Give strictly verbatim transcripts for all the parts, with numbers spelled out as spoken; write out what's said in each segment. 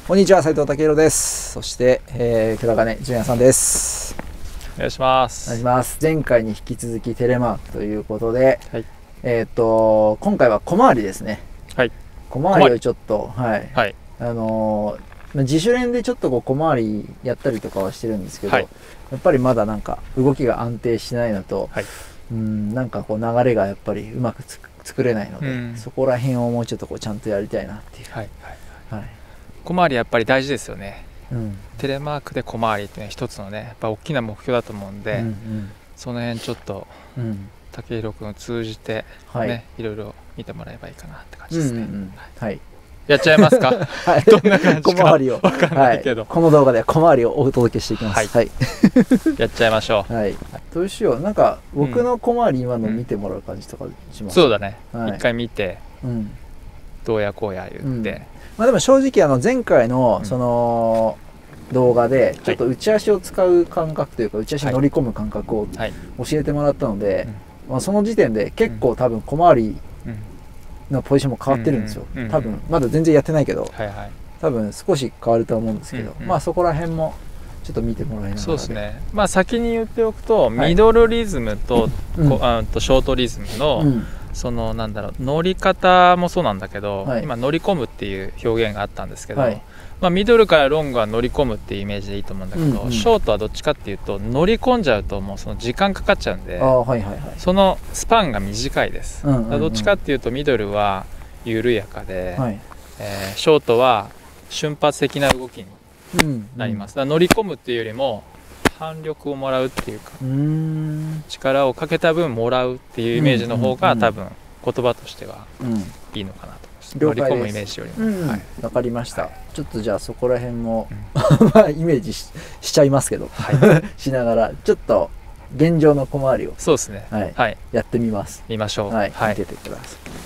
こんにちは、斉藤健です。そして、えー、倉金純也さんです。 お願いします。 お願いします。前回に引き続きテレマークということで、 はい、 えっと今回は小回りですね。 はい。 小回りをちょっと、はい、 はい、あのー、自主練でちょっとこう小回りやったりとかはしてるんですけど、はい、やっぱりまだなんか動きが安定してないのと、はい、うんなんかこう流れがやっぱりうまくつ作れないので、うん、そこら辺をもうちょっとこうちゃんとやりたいなっていう。はいはいはい。 小回りやっぱり大事ですよね。 うん、テレマークで小回りっていうのは一つのね、やっぱ大きな目標だと思うんで、うんうん、その辺ちょっと、うん、武弘君を通じて、ね、はい、いろいろ見てもらえばいいかなって感じですね。うんうんうん、はい。やっちゃいますか。はい。どんな感じか小回りをわかんないけど、 はい、この動画では小回りをお届けしていきます。はい。はい、 やっちゃいましょう。 はい。どうしよう。なんか僕の小回り今の見てもらう感じとかします。 うん、そうだね。一、はい、回見て、うん、どうやこうや言って。うん、 まあでも正直あの前回のその動画でちょっと内足を使う感覚というか内足に乗り込む感覚を教えてもらったので、まあその時点で結構多分小回りのポジションも変わってるんですよ。多分まだ全然やってないけど多分少し変わると思うんですけど、まあそこら辺もちょっと見てもらいながら。 そうですね。まあ先に言っておくとミドルリズムとあとショートリズムのそのなんだろう乗り方もそうなんだけど、はい、今乗り込むっていう表現があったんですけど、はい、まあ、ミドルからロングは乗り込むっていうイメージでいいと思うんだけど、うんうん、ショートはどっちかっていうと乗り込んじゃうともうその時間かかっちゃうんで、はいはいはい、そのスパンが短いです、うんうんうん、どっちかっていうとミドルは緩やかで、はい、えー、ショートは瞬発的な動きになります、うんうん、だから乗り込むっていうよりも反力をもらうっていうか、うーん、力をかけた分もらうっていうイメージの方が多分言葉としてはいいのかなと思います。乗り込むイメージよりも。 うん、 はい、 分かりました、はい、ちょっとじゃあそこら辺も、うん、イメージ し, しちゃいますけど、はい、しながらちょっと現状の小回りをそうですね、 はいはい、やってみます。 見ましょう。 はい、はい、見ててください。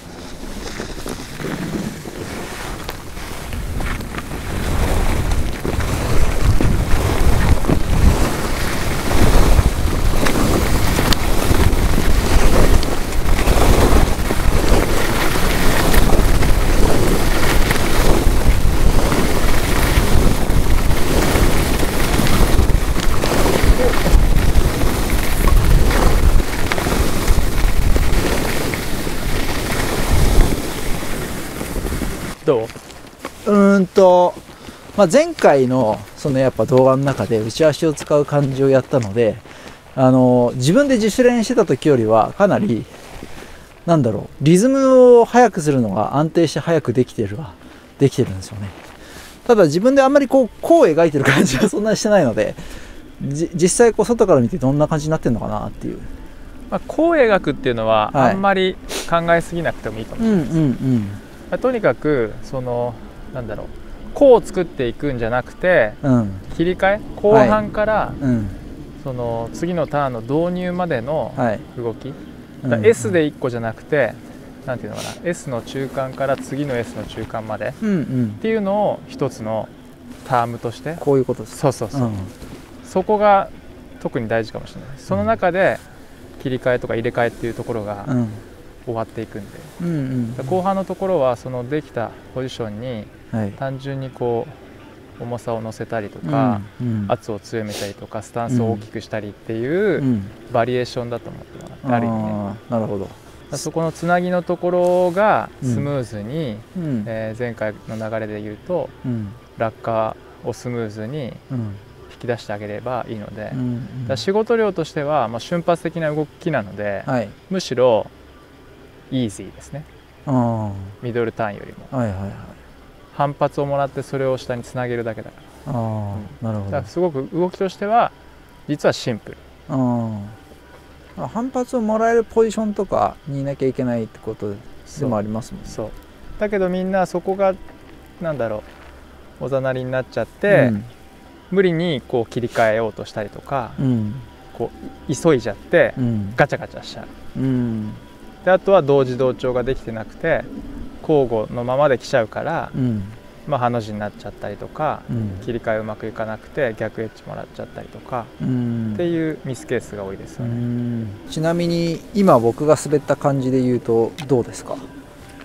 どう？ うーんと、まあ、前回のそのやっぱ動画の中で内足を使う感じをやったので、あの自分で自主練してた時よりはかなりなんだろうリズムを速くするのが安定して速くできてるはできてるんですよね。ただ自分であんまりこうこう描いてる感じはそんなにしてないので、じ実際こう外から見てどんな感じになってるのかなっていう。 まあ、こう描くっていうのはあんまり考えすぎなくてもいいかもしれないです。うんうんうん、まあ、とにかくそのなんだろうこう作っていくんじゃなくて、うん、切り替え後半から、はい、うん、その次のターンの導入までの動き、はい、エス でいっこじゃなくて、うん、なんていうのかな エス の中間から次の エス の中間まで、うんうん、っていうのを一つのタームとしてこういうことです。 そうそうそう、うん、そこが特に大事かもしれない。その中で切り替えとか入れ替えっていうところが、うん、終わっていくんで、うんうん、後半のところはそのできたポジションに単純にこう重さを乗せたりとか、うんうん、圧を強めたりとかスタンスを大きくしたりっていうバリエーションだと思ってもらって、うん、ある意味ね。 なるほど。 そこのつなぎのところがスムーズに、うん、えー、前回の流れで言うと、うん、落下をスムーズに引き出してあげればいいので、うんうん、だ仕事量としては、まあ、瞬発的な動きなので、はい、むしろイージーですね。ミドルターンよりも、はいはいはい、反発をもらってそれを下につなげるだけだから。あ、うん、なるほど。だからすごく動きとしては実はシンプル。 あ、反発をもらえるポジションとかにいなきゃいけないってことでもありますもんね。 そうだけどみんなそこがなんだろうおざなりになっちゃって、うん、無理にこう切り替えようとしたりとか、うん、こう急いじゃって、うん、ガチャガチャしちゃう。うん、であとは同時同調ができてなくて交互のままで来ちゃうから、うん、まあハの字になっちゃったりとか、うん、切り替えうまくいかなくて逆エッジもらっちゃったりとか、うん、っていうミスケースが多いですよね。 うん、ちなみに今僕が滑った感じで言うとどうですか？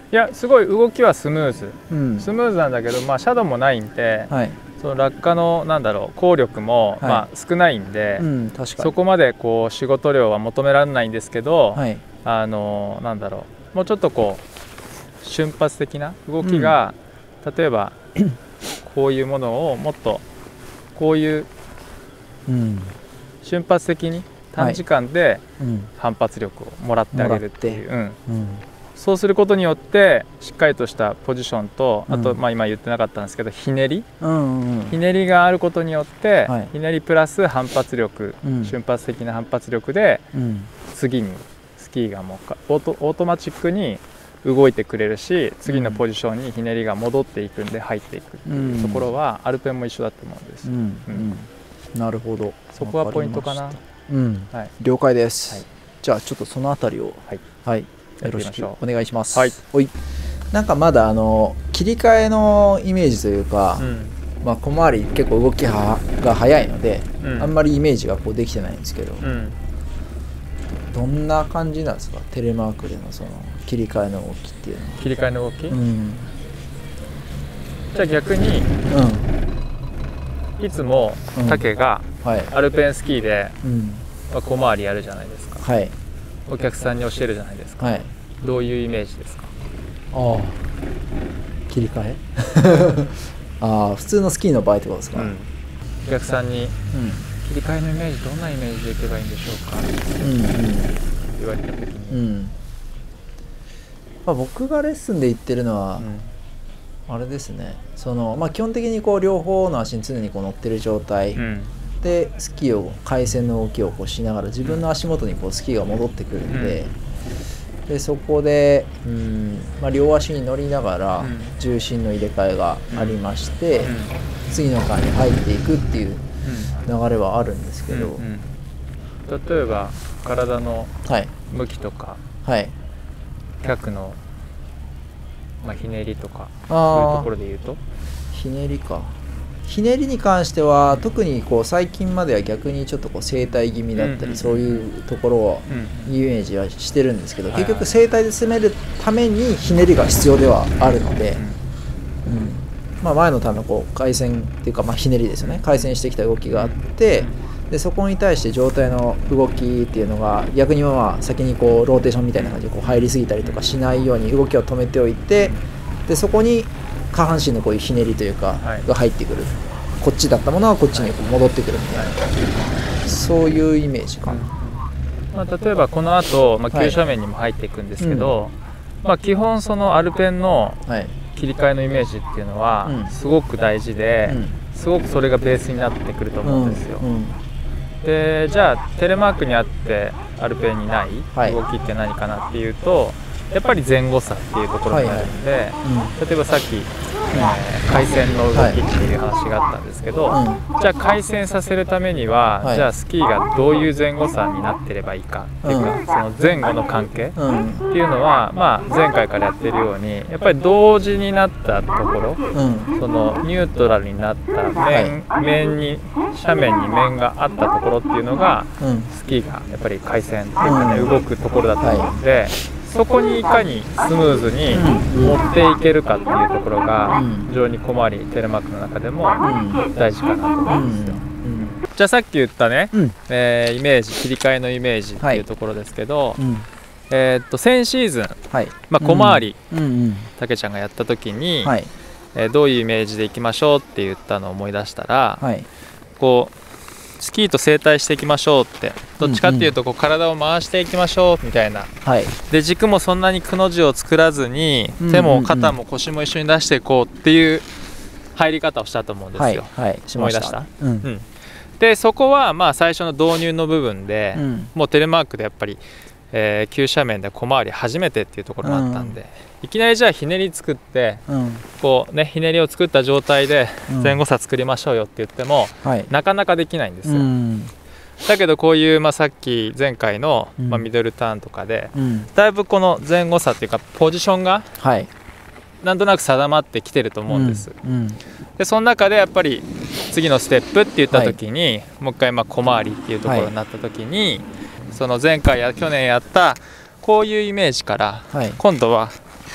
いやすごい動きはスムーズ、 うん、 スムーズなんだけど、まあ、シャドウもないんで、はい、その落下のなんだろう効力も、はい、まあ、少ないんで、うん、確かにそこまでこう仕事量は求められないんですけど、はい、あのなんだろうもうちょっとこう瞬発的な動きが、うん、例えばこういうものをもっとこういう、うん、瞬発的に短時間で反発力をもらってあげるっていう、うんうん、そうすることによってしっかりとしたポジションと、あと、まあ今言ってなかったんですけどひねり、うんうん、ひねりがあることによって、はい、ひねりプラス反発力、うん、瞬発的な反発力で、うん、次にスキーがもうオート、オートマチックに動いてくれるし、次のポジションにひねりが戻っていくんで入っていくっていうところは、アルペンも一緒だと思うんです、うんうんうん、なるほど、 そこはポイントかな。 うん、はい、了解です、はい、じゃあちょっとそのあたりを、はい、はい、よろしくお願いします。はい、おい、なんかまだあの切り替えのイメージというか、うん、まあ小回り結構動きが速いので、うん、あんまりイメージがこうできてないんですけど、うん、どんな感じなんですか、テレマークでのその切り替えの動きっていうのは。 切り替えの動き、うん、じゃあ逆に、うん、いつも竹がアルペンスキーで、うんまあ、小回りやるじゃないですか、はい、お客さんに教えるじゃないですか、はい、どういうイメージですか。 ああ、切り替えああ、普通のスキーの場合ってことですか、うん、 お客さんに、うん、切り替えのイメージどんなイメージでいけばいいんでしょうか、うんうん、言われた時に、うんまあ、僕がレッスンで言ってるのは、うん、あれですね、その、まあ、基本的にこう両方の足に常にこう乗ってる状態、うんでスキーを回旋の動きをこうしながら自分の足元にこうスキーが戻ってくるんで、うん、でそこで、うんまあ、両足に乗りながら重心の入れ替えがありまして、うん、次の回に入っていくっていう流れはあるんですけど、うんうんうん、例えば体の向きとか、はい、脚の、まあ、ひねりとかそういうところで言うとひねりかひねりに関しては特にこう最近までは逆にちょっとこう整体気味だったりそういうところをイメージはしてるんですけど、結局整体で攻めるためにひねりが必要ではあるので、うんまあ、前のためのこう回旋っていうかまあひねりですよね、回旋してきた動きがあってでそこに対して上体の動きっていうのが逆にまあ先にこうローテーションみたいな感じでこう入りすぎたりとかしないように動きを止めておいてでそこに下半身のこういうひねりというかが入ってくる、はい、こっちだったものはこっちに戻ってくるみたいな、はい、そういうイメージかな、 まあ、例えばこの後、まあ、急斜面にも入っていくんですけど、はいまあ、基本そのアルペンの切り替えのイメージっていうのはすごく大事で、うん、すごくそれがベースになってくると思うんですよ、うんうん、でじゃあテレマークにあってアルペンにない動きって何かなっていうと、はいやっぱり前後差っていうところになるので、はいはいうん、例えばさっき、えー、回旋の動きっていう話があったんですけど、はい、じゃあ回旋させるためには、はい、じゃあスキーがどういう前後差になってればいいかっていうか、うん、その前後の関係っていうのは、まあ、前回からやってるようにやっぱり同時になったところ、うん、そのニュートラルになった面、はい、面に斜面に面があったところっていうのが、うん、スキーがやっぱり回旋っていうかね、うん、動くところだと思うので。はいそこにいかにスムーズに持っていけるかっていうところが非常に小回りテレマークの中でも大事かなと思うんですよ。じゃあさっき言ったね、うんえー、イメージ切り替えのイメージっていうところですけど、はいうんえー、っと先シーズン、はいまあ、小回りたけちゃんがやった時に、はいえー、どういうイメージでいきましょうって言ったのを思い出したら、はい、こうスキーと整体していきましょうってどっちかっていうとこう体を回していきましょうみたいな、うんうん、で軸もそんなにくの字を作らずに手も肩も腰も一緒に出していこうっていう入り方をしたと思うんですよ、はいはい、思い出した、うんうん、でそこはまあ最初の導入の部分で、うん、もうテレマークでやっぱり、えー、急斜面で小回り初めてっていうところがあったんで、うんいきなりじゃあひねり作って、うん、こうねひねりを作った状態で前後差作りましょうよって言っても、うんはい、なかなかできないんですよ、うん、だけどこういう、まあ、さっき前回の、まあ、ミドルターンとかで、うん、だいぶこの前後差っていうかポジションが、はい、なんとなく定まってきてると思うんです、うんうん、でその中でやっぱり次のステップって言った時に、はい、もう一回まあ小回りっていうところになった時に、はい、その前回や去年やったこういうイメージから、はい、今度は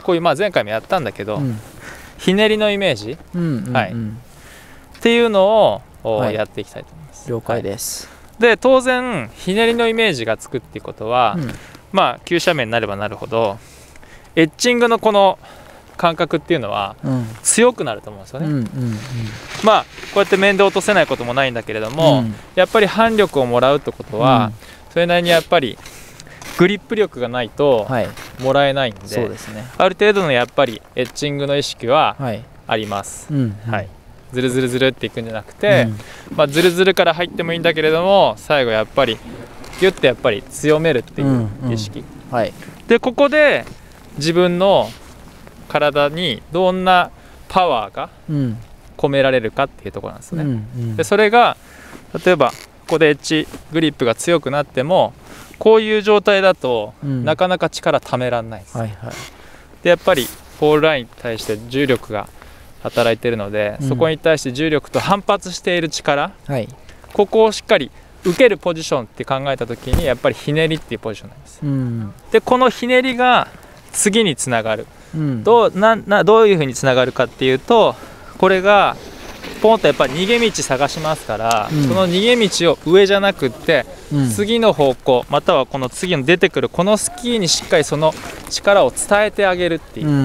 こういう、まあ、前回もやったんだけど、うん、ひねりのイメージ、うんうんうん、はい、っていうのを、はい、やっていきたいと思います。 了解です。 はい、で当然ひねりのイメージがつくっていうことは、うん、まあ急斜面になればなるほどエッチングのこの感覚っていうのは強くなると思うんですよね。うんうんうん、まあこうやって面で落とせないこともないんだけれども、うん、やっぱり反力をもらうってことは、うん、それなりにやっぱりグリップ力がないともらえないんで、はい、そうですね、ある程度のやっぱりエッチングの意識はあります。はい、うんうん、はい、ズルズルズルっていくんじゃなくて、うん、まあ、ズルズルから入ってもいいんだけれども最後やっぱりギュッてやっぱり強めるっていう意識、うんうん、はい、でここで自分の体にどんなパワーが込められるかっていうところなんですね。うんうん、でそれが例えばここでエッジグリップが強くなってもこういう状態だとなかなか力ためらんないです。はいはい、でやっぱりポールラインに対して重力が働いているので、うん、そこに対して重力と反発している力、はい、ここをしっかり受けるポジションって考えた時にやっぱりひねりっていうポジションなんです。うん、でこのひねりが次につながる、うん、どうななどういうふうにつながるかっていうとこれがポンとやっぱり逃げ道探しますから、うん、その逃げ道を上じゃなくって、うん、次の方向またはこの次の出てくるこのスキーにしっかりその力を伝えてあげるっていう。うんうんうん、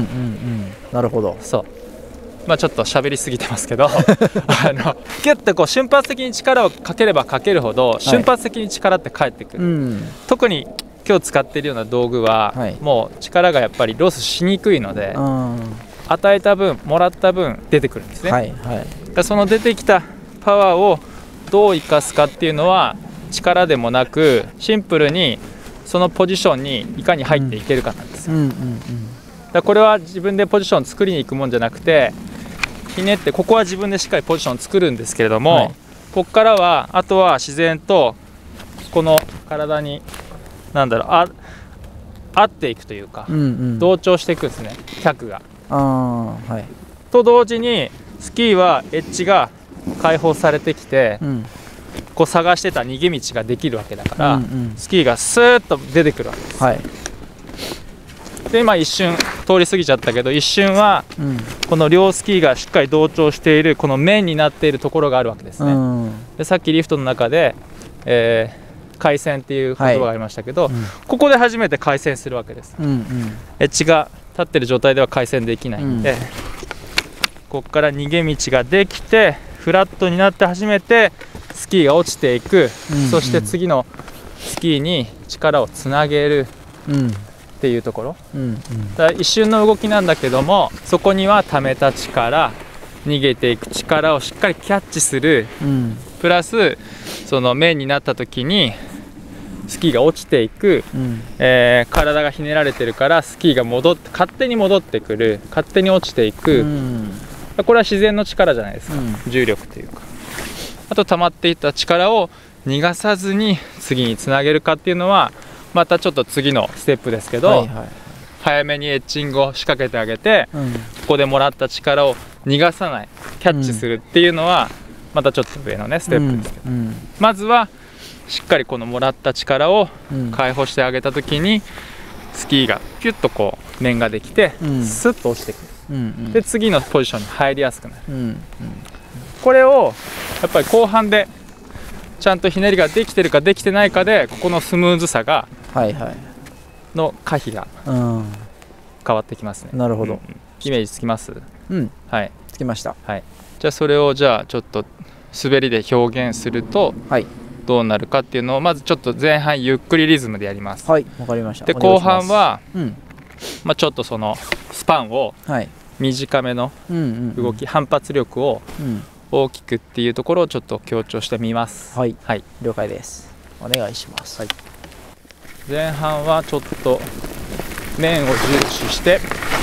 なるほど。そうまあ、ちょっと喋りすぎてますけどあのギュッとこう瞬発的に力をかければかけるほど瞬発的に力って返ってくる、はい、うん、特に今日使っているような道具は、はい、もう力がやっぱりロスしにくいので、うん、与えた分もらった分出てくるんですね。はいはい、だその出てきたパワーをどう生かすかっていうのは力でもなくシンプルにそのポジションにいかに入っていけるかなんですよ。うんうんうんうん、だこれは自分でポジションを作りに行くもんじゃなくてひねってここは自分でしっかりポジションを作るんですけれども、はい、ここからはあとは自然とこの体になんだろうあ合っていくというか、うんうん、同調していくんですね脚が。あ、はい、と同時にスキーはエッジが解放されてきて、うん、こう探してた逃げ道ができるわけだから、うんうん、スキーがスーッと出てくるわけです。はい、で今一瞬通り過ぎちゃったけど一瞬はこの両スキーがしっかり同調しているこの面になっているところがあるわけですね。うん、でさっきリフトの中で、えー回線っていう言葉がありましたけど、はい、うん、ここで初めて回線するわけです。うんうん、エッジが立ってる状態では回線できないんで、うん、ここから逃げ道ができてフラットになって初めてスキーが落ちていく、うんうん、そして次のスキーに力をつなげるっていうところ、うんうん、だから一瞬の動きなんだけどもそこには溜めた力逃げていく力をしっかりキャッチする、うん、プラスその面になった時にスキーが落ちていく、うん、えー、体がひねられてるからスキーが戻って勝手に戻ってくる勝手に落ちていく、うん、これは自然の力じゃないですか、うん、重力というか。あと溜まっていった力を逃がさずに次につなげるかっていうのはまたちょっと次のステップですけど、はいはい、早めにエッジングを仕掛けてあげて、うん、ここでもらった力を逃がさないキャッチするっていうのは、うん、またちょっと上のねステップですけど、うんうん、まずはしっかりこのもらった力を解放してあげた時に、うん、スキーがピュッとこう面ができて、うん、スッと落ちてくる、うんうん、で次のポジションに入りやすくなる、うんうん、これをやっぱり後半でちゃんとひねりができてるかできてないかでここのスムーズさがの可否が変わってきますね。 なるほど、うん、 イメージつきます？ うん、はい、つきました。 はい、じゃあそれをじゃあちょっと滑りで表現するとどうなるかっていうのをまずちょっと前半ゆっくりリズムでやります。 はい、わかりました。 で後半は、うん、まあ、ちょっとそのスパンを短めの動き、反発力を大きくっていうところをちょっと強調してみます。 はい、はい、了解です。お願いします。はい、 前半はちょっと面を重視して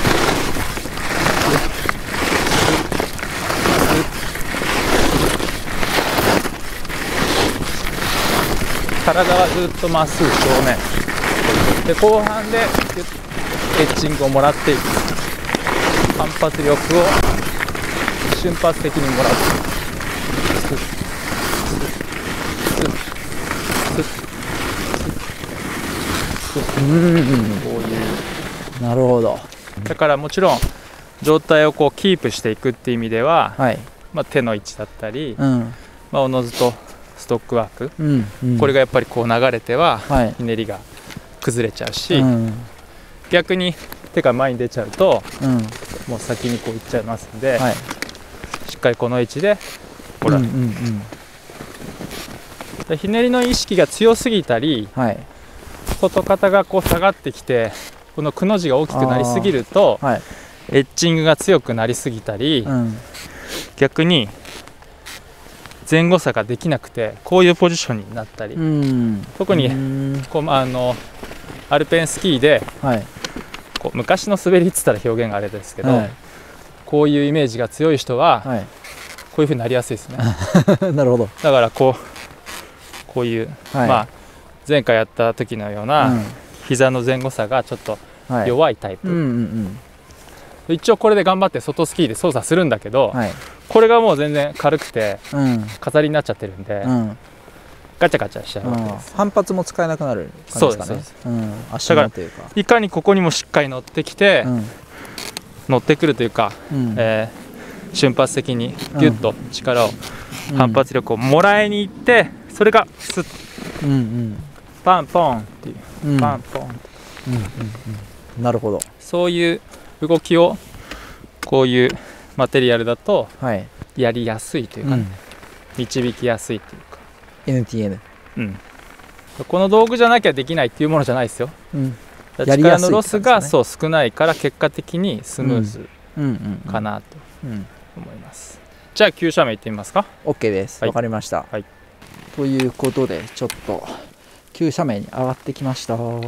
体はずっとまっすぐ正面で後半でエッジングをもらっていく反発力を瞬発的にもらっていくうん、こういう、なるほど。 だからもちろん状態をこうキープしていくっていう意味では、はい、まあ、手の位置だったり、うん、まあ、おのずとストックワーク、うんうん、これがやっぱりこう流れてはひねりが崩れちゃうし、うん、逆に手が前に出ちゃうと、うん、もう先にこういっちゃいますんで、はい、しっかりこの位置でほら、うんうんうん、ひねりの意識が強すぎたり、はい、外肩がこう下がってきてこのくの字が大きくなりすぎると、はい、エッジングが強くなりすぎたり、うん、逆に前後差ができなくてこういうポジションになったり、うん、特にこうあのアルペンスキーで、はい、こう昔の滑りって言ったら表現があれですけど、はい、こういうイメージが強い人は、はい、こういう風になりやすいですね。 なるほど。だからこうこういう、はい、まあ前回やった時のような、うん、膝の前後差がちょっと弱いタイプ、はい、うんうんうん、一応これで頑張って外スキーで操作するんだけど、はい、これがもう全然軽くて、うん、飾りになっちゃってるんで、うん、ガチャガチャしちゃうわけです。 反発も使えなくなる感じですかね。うん、足のというか、 いかにここにもしっかり乗ってきて、うん、乗ってくるというか、うん、えー、瞬発的にギュッと力を、うん、反発力をもらいにいって、それがスッ、うんうん、パンポンっていう、うん、パンポン、うんうんうん、なるほど。 そういう動きをこういうマテリアルだとやりやすいというか、ね、うん、導きやすいというかエヌティーエヌ、 うん、この道具じゃなきゃできないっていうものじゃないですよ、うん、力のロスが、ね、そう少ないから結果的にスムーズかなと思います。じゃあ急斜面行ってみますか。 OK です。わ、はい、かりました、はい、ということでちょっと急斜面に上がってきました。はい、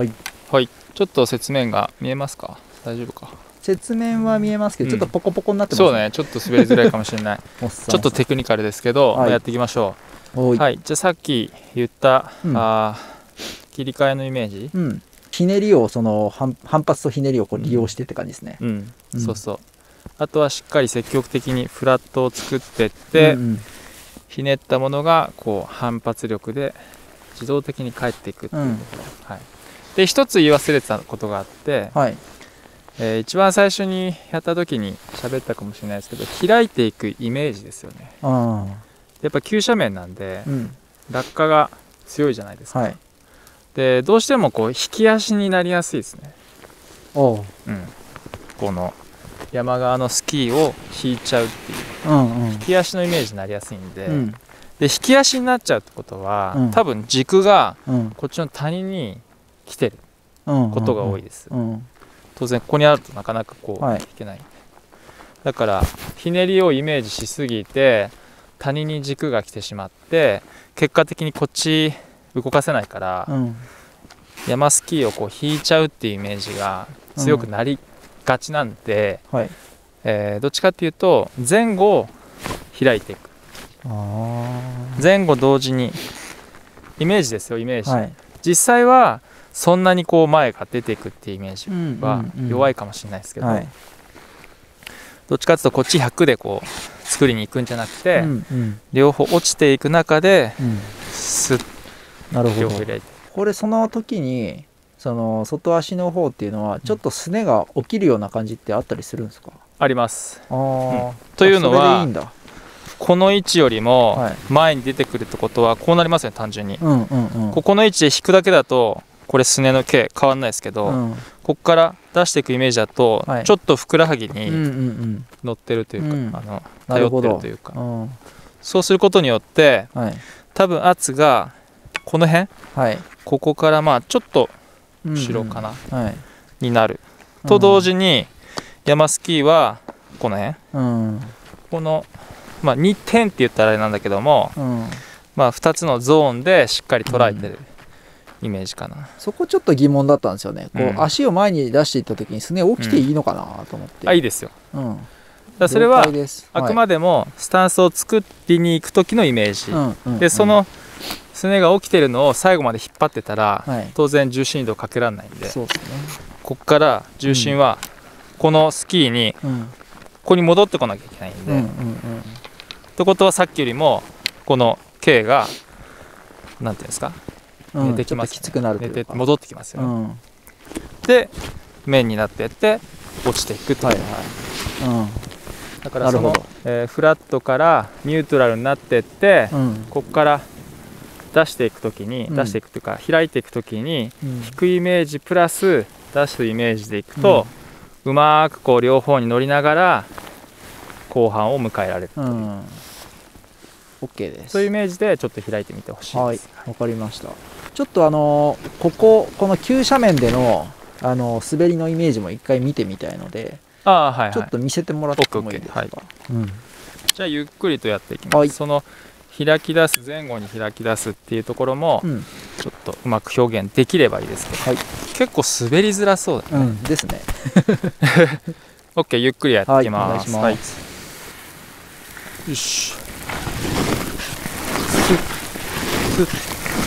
はい、ちょっと雪面が見えますか。大丈夫か。 雪面は見えますけど、うん、ちょっとポコポコになってますね。 そうね、ちょっと滑りづらいかもしれないちょっとテクニカルですけど、はい、やっていきましょう。はい、じゃあさっき言った、うん、あ切り替えのイメージ、うん、 ひねりをその 反, 反発とひねりをこう利用してって感じですね。 うん、うん、そうそう。あとはしっかり積極的にフラットを作ってって、うんうん、ひねったものがこう反発力で自動的に返っていくっていう、うん、はい、で一つ言い忘れてたことがあって、はい、えー、一番最初にやった時に喋ったかもしれないですけど、開いていくイメージですよね。あ、やっぱ急斜面なんで、うん、落下が強いじゃないですか、はい、でどうしてもこう引き足になりやすいですね。おう、うん、この山側のスキーを引いちゃうっていう、うんうん、引き足のイメージになりやすいんで、うん、で引き足になっちゃうってことは、うん、多分軸がこっちの谷に来てることが多いです、うんうんうん、当然ここにあるとなかなかこう、はい、引けない。だからひねりをイメージしすぎて谷に軸が来てしまって結果的にこっち動かせないから、うん、山スキーをこう引いちゃうっていうイメージが強くなりがちなんで、うん、はい、えー、どっちかっていうと前後を開いていく。あ、前後同時にイメージですよ、イメージ、はい、実際はそんなにこう前が出ていくっていうイメージは弱いかもしれないですけど、うんうんうん、はい、どっちかっていうとこっちひゃくでこう作りに行くんじゃなくて、うんうん、両方落ちていく中で、うん、スッ、 なるほど、両方開いて、これその時にその外足の方っていうのはちょっとすねが起きるような感じってあったりするんですか。 あります。あ、うん、というのは、いいんだ、この位置よりも前に出てくるってことはこうなりますね、単純に、うんうんうん、ここの位置で引くだけだとこれすねの径変わんないですけど、うん、ここから出していくイメージだと、はい、ちょっとふくらはぎに乗ってるというか、うんうんうん、あの頼ってるというか、うん、そうすることによって、はい、多分圧がこの辺、はい、ここからまあちょっと後ろかな、うんうん、はい、になる、うん、と同時に山スキーはこの辺、うん、この、まあ、にてんって言ったらあれなんだけども、うん、まあ、ふたつのゾーンでしっかり捉えてるイメージかな、うん、 そこちょっと疑問だったんですよね。こう、うん、足を前に出していった時にすね起きていいのかなと思って、うん、 あ、いいですよ、うん、だそれはあくまでもスタンスを作りに行く時のイメージ、うん、でそのすねが起きてるのを最後まで引っ張ってたら、はい、当然重心移動かけられないんで、そうですね、ここから重心はこのスキーに、うん、ここに戻ってこなきゃいけないんで、うんうんうん、ってことはさっきよりもこの径がなんていうんですか、うん、寝てきます、ね、 ちょっときつくなるというか、 寝て戻ってきますよね、うん、で面になっていって落ちていくという、はいはい、うん、だからその、えー、フラットからニュートラルになっていって、うん、ここから出していくときに、うん、出していくというか開いていくときに、うん、引くイメージプラス出すイメージでいくと、うん、うまくこう両方に乗りながら後半を迎えられるという、うん、 OK です。 そういうイメージでちょっと開いてみてほしいです。 はい、わかりました。ちょっとあのー、こここの急斜面での、あのー、滑りのイメージも一回見てみたいので、 あ、はいはい、 ちょっと見せてもらってもいいですか。はい、うん、 じゃあゆっくりとやっていきます。はい、その開き出す、前後に開き出すっていうところも、うん、ちょっとうまく表現できればいいですけど、はい、結構滑りづらそうだね、 うん、ですね。 OK、ゆっくりやっていきます。はい、お願いします。はい、よし、スッスッスッ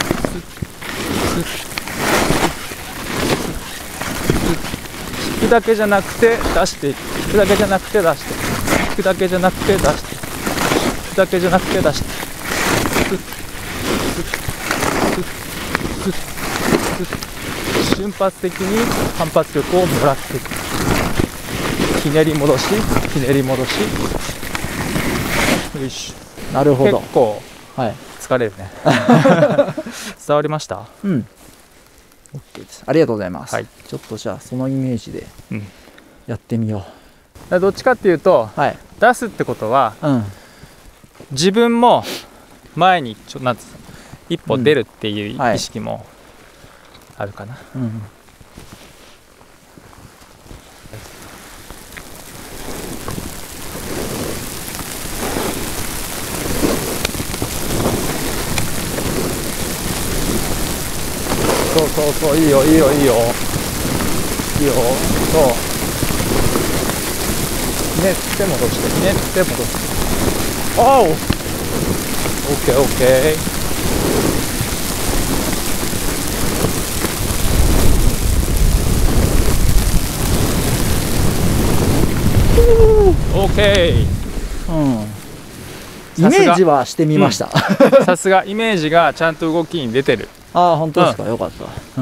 引くだけじゃなくて出していく、引くだけじゃなくて出していく、引くだけじゃなくて出していく、引くだけじゃなくて出していく、スッスッスッスッスッ、瞬発的に反発力をもらっていく、ひねり戻しひねり戻し、よし、 なるほど、 結構、はい、疲れるね。伝わりました？ うん、OK です。ありがとうございます。はい、ちょっとじゃあそのイメージでやってみよう。うん、どっちかっていうと、はい、出すってことは、うん、自分も前にちょなんつうの一歩出るっていう意識もあるかな。うん、うん、そうそうそう、いいよいいよいいよいいよ、そう、ひねって戻してひねって戻して、おう、オッケーオッケー、オッケー、うん、 イメージはしてみました。 さすがイメージがちゃんと動きに出てる。 ああ、本当ですか、うん、よかった、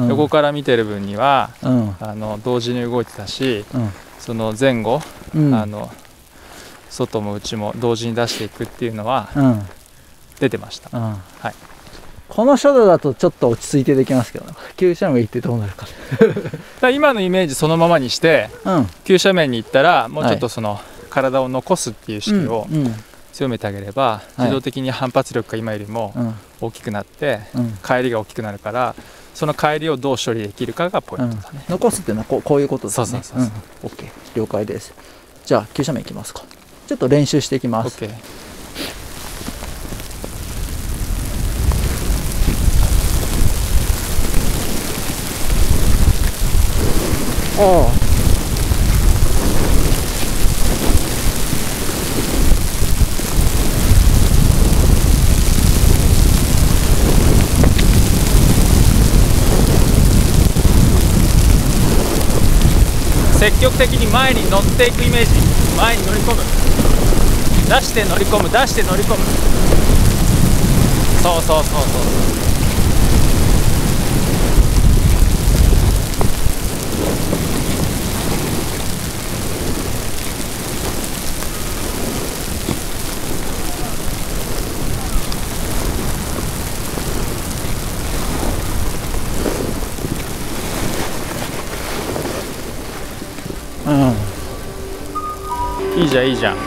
うん、横から見てる分には、うん、あの同時に動いてたし、うん、その前後、うん、あの外も内も同時に出していくっていうのは、うん、出てました、うん、はい、 この初度だとちょっと落ち着いてできますけど、ね、急斜面行ってどうなるか。 だ今のイメージそのままにして、うん、急斜面に行ったらもうちょっとその、はい、体を残すっていう意識を強めてあげれば、はい、自動的に反発力が今よりも大きくなって、うん、帰りが大きくなるから、その帰りをどう処理できるかがポイントだね。 うん、残すっていうのはこう、こういうことですね。 そうそうそうそう、 うん、OK、了解です。じゃあ急斜面いきますか。ちょっと練習していきます。 OK、 ああ、 積極的に前に乗っていくイメージ、前に乗り込む、出して乗り込む、出して乗り込む、そうそうそうそう、うん、いいじゃんいいじゃん。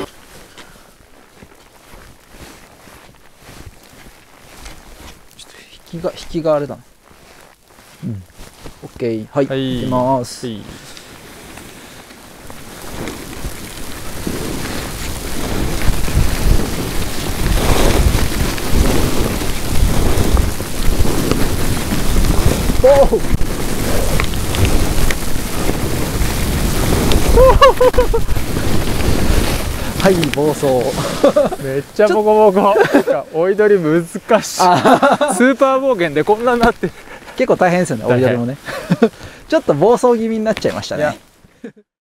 ちょっと引きが引きがあれだな。うん。オッケー、はい、はい、行きます。はい、おお。はい、暴走。 めっちゃボコボコ。追い取り難しい。スーパー冒険でこんなになって。 結構大変ですよね、追い取りもね。ちょっと暴走気味になっちゃいましたね。